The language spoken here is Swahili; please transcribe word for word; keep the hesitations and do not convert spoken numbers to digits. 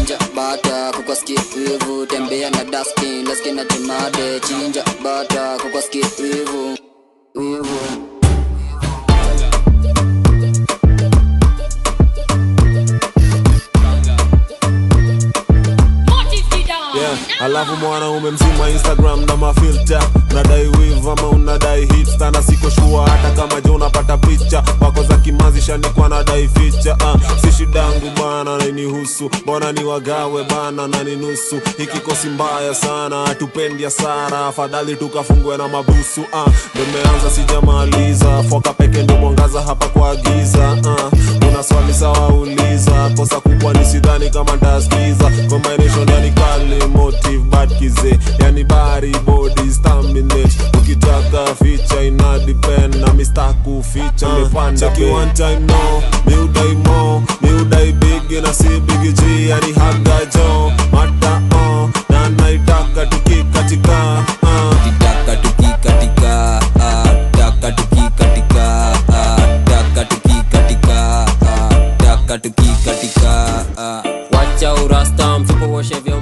chinja bata kukoski wivu tembea na dustbin laski na timade chinja bata kukoski wivu wivu. Yeah, alafu mwanaume mzima Instagram na mafilter. Unadai weave ama unadai hipster. Na siko sure hata kama je unapata picha wako za kimanzi shanikwa nadai feature. uh, Si shidangu bana na inihusu. Mbona ni wagawe bana na ninusu. Hiki kosi mbaya sana hatupendi hasara. Afadhali tukafungwe na mabusu. uh, Nimeanza sijamaliza. Foka peke ndo mwangaza hapa kwa giza. uh, Una swali sawa uliza. Kosa kubwa ni sidhani kama ntaskiza. Combination yani kali motive bad kize. Yani body body staminate. Ukitaka feature ina depend na mistaku feature uh, mepanda check you one time no. Mi udai mo, mi udai big na si big G. Yani haga jo, mata on. Na naitaka tukikatika uh. Taka tukikatika uh, taka tukikatika uh, taka tukikatika uh, taka tukikatika uh. Wacha urasta mfuko washe vyo